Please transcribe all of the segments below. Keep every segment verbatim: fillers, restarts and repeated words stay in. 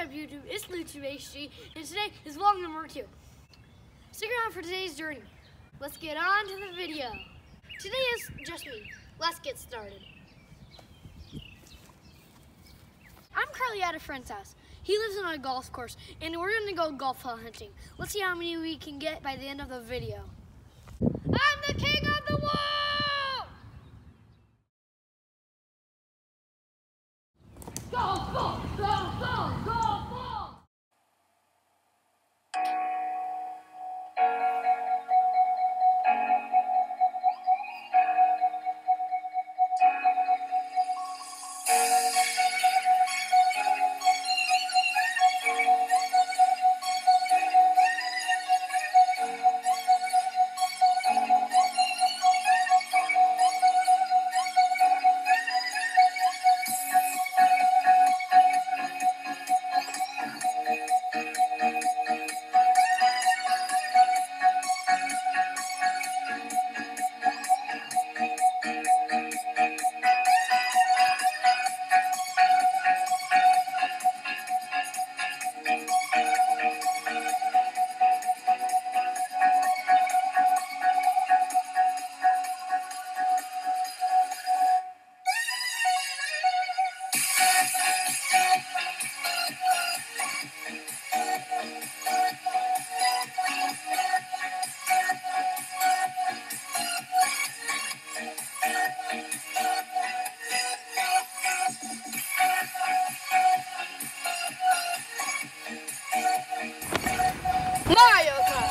up, YouTube? It's LuTube H D, and today is vlog number two. Stick around for today's journey. Let's get on to the video. Today is just me. Let's get started. I'm currently at a friend's house. He lives on a golf course, and we're going to go golf hunting. Let's see how many we can get by the end of the video. I'm the king of the world! Go, go, go, go, go, go! Mario Kart!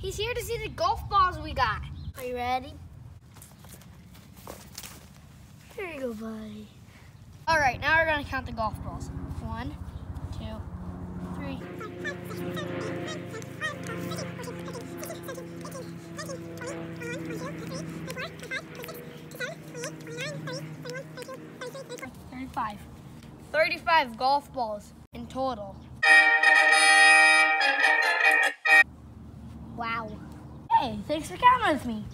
He's here to see the golf balls we got. Are you ready? Here you go, buddy. All right, now we're gonna count the golf balls. One, two, three. thirty-five. thirty-five golf balls in total. Wow. Hey, thanks for counting with me.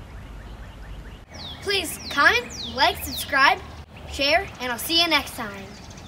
Please comment, like, subscribe, share, and I'll see you next time.